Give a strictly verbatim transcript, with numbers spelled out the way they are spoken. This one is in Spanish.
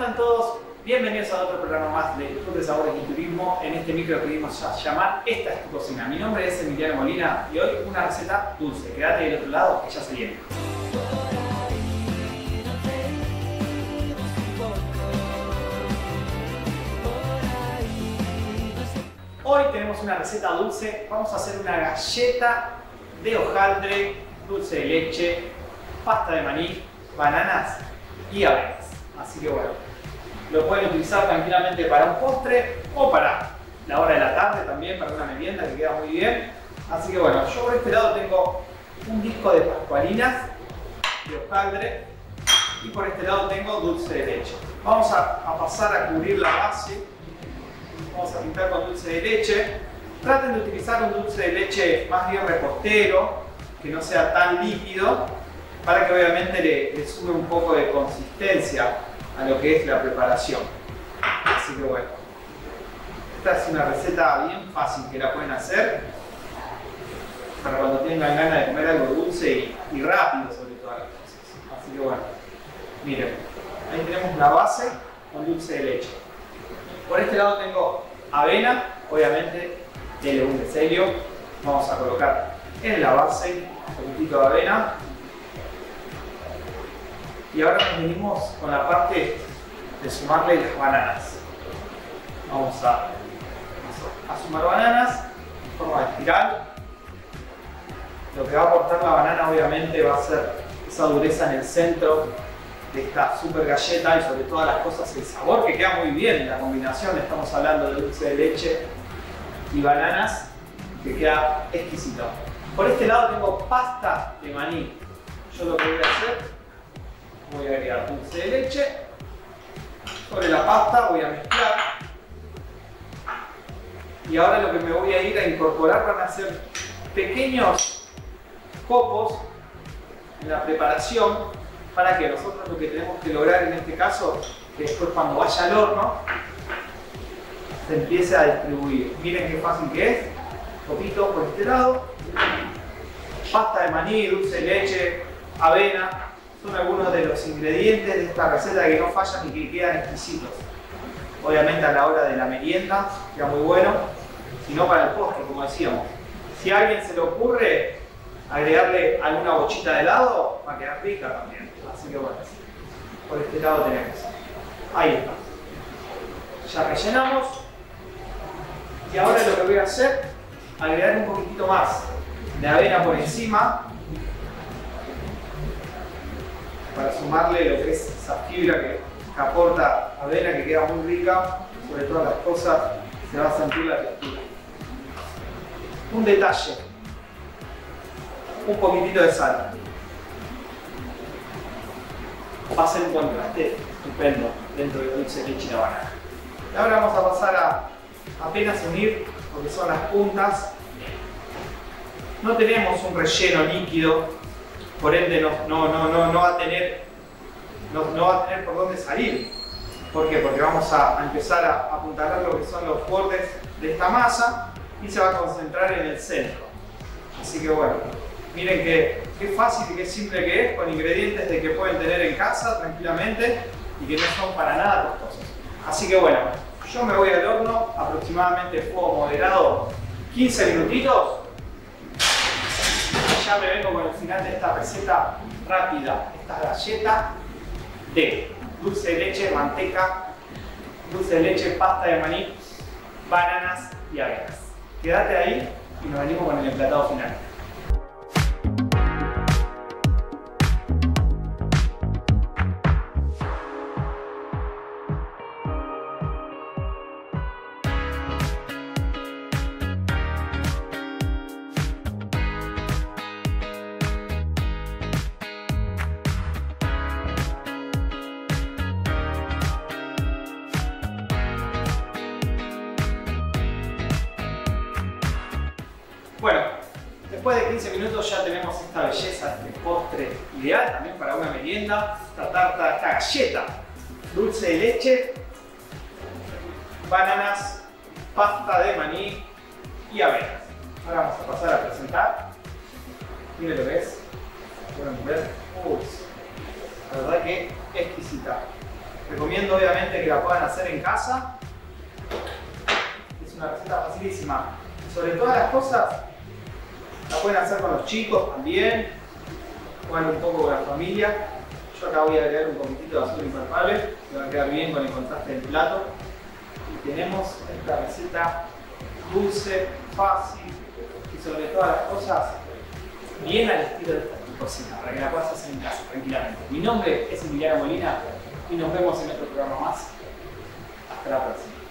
están todos? Bienvenidos a otro programa más de Tour de Sabores y Turismo. En este micro que vimos a llamar Esta es tu cocina. Mi nombre es Emiliano Molina y hoy una receta dulce. Quédate del otro lado que ya se viene. Hoy tenemos una receta dulce. Vamos a hacer una galleta de hojaldre, dulce de leche, pasta de maní, bananas y avenas. Así que bueno, lo pueden utilizar tranquilamente para un postre o para la hora de la tarde también, para una merienda que queda muy bien. Así que bueno, yo por este lado tengo un disco de pascualinas de hojaldre y por este lado tengo dulce de leche. Vamos a, a pasar a cubrir la base. Vamos a pintar con dulce de leche. Traten de utilizar un dulce de leche más bien repostero, que no sea tan líquido, para que obviamente le, le sume un poco de consistencia a lo que es la preparación. Así que bueno, esta es una receta bien fácil que la pueden hacer para cuando tengan ganas de comer algo dulce y, y rápido sobre todas las cosas. Así que bueno, miren, ahí tenemos la base con dulce de leche. Por este lado tengo avena, obviamente de legum de celio. Vamos a colocar en la base un poquitito de avena. Y ahora nos venimos con la parte de sumarle las bananas. Vamos a, a sumar bananas en forma de espiral. Lo que va a aportar la banana obviamente va a ser esa dureza en el centro de esta super galleta y sobre todas las cosas el sabor que queda muy bien en la combinación. Estamos hablando de dulce de leche y bananas que queda exquisito. Por este lado tengo pasta de maní. Yo lo que voy a hacer, voy a agregar dulce de leche, sobre la pasta voy a mezclar y ahora lo que me voy a ir a incorporar van a ser pequeños copos en la preparación para que nosotros lo que tenemos que lograr en este caso, que después cuando vaya al horno se empiece a distribuir. Miren qué fácil que es, copitos por este lado, pasta de maní, dulce de leche, avena. Son algunos de los ingredientes de esta receta que no fallan y que quedan exquisitos. Obviamente a la hora de la merienda queda muy bueno, sino para el postre, como decíamos. Si a alguien se le ocurre agregarle alguna bochita de helado, va a quedar rica también. Así que bueno, por este lado tenemos. Ahí está. Ya rellenamos. Y ahora lo que voy a hacer, agregar un poquitito más de avena por encima, para sumarle lo que es esa fibra que, que aporta avena, que queda muy rica. Sobre todas las cosas se va a sentir la textura. Un detalle, un poquitito de sal. Va a ser un contraste estupendo dentro del dulce de leche y la banana. Y ahora vamos a pasar a apenas unir lo que son las puntas. No tenemos un relleno líquido, por ende no, no, no, no, no, va a tener, no, no va a tener por dónde salir. ¿Por qué? Porque vamos a, a empezar a apuntalar lo que son los bordes de esta masa y se va a concentrar en el centro. Así que bueno, miren qué, qué fácil y qué simple que es, con ingredientes de que pueden tener en casa tranquilamente y que no son para nada costosos. Así que bueno, yo me voy al horno, aproximadamente fuego moderado, quince minutitos. Ya me vengo con el final de esta receta rápida, esta galleta de dulce de leche, manteca, dulce de leche, pasta de maní, bananas y avenas. Quédate ahí y nos venimos con el emplatado final. Bueno, después de quince minutos ya tenemos esta belleza, este postre ideal también para una merienda, esta tarta, esta galleta, dulce de leche, bananas, pasta de maní y avenas. Ahora vamos a pasar a presentar. Miren lo que es. Pueden ver. Uy, la verdad que exquisita. Recomiendo obviamente que la puedan hacer en casa. Es una receta facilísima. Sobre todas las cosas, la pueden hacer con los chicos también. Juegan un poco con la familia. Yo acá voy a agregar un poquitito de azúcar impalpable, que va a quedar bien con el contraste del plato. Y tenemos esta receta dulce, fácil y sobre todas las cosas bien al estilo de esta cocina, para que la puedas hacer en casa tranquilamente. Mi nombre es Emiliano Molina y nos vemos en otro programa más. Hasta la próxima.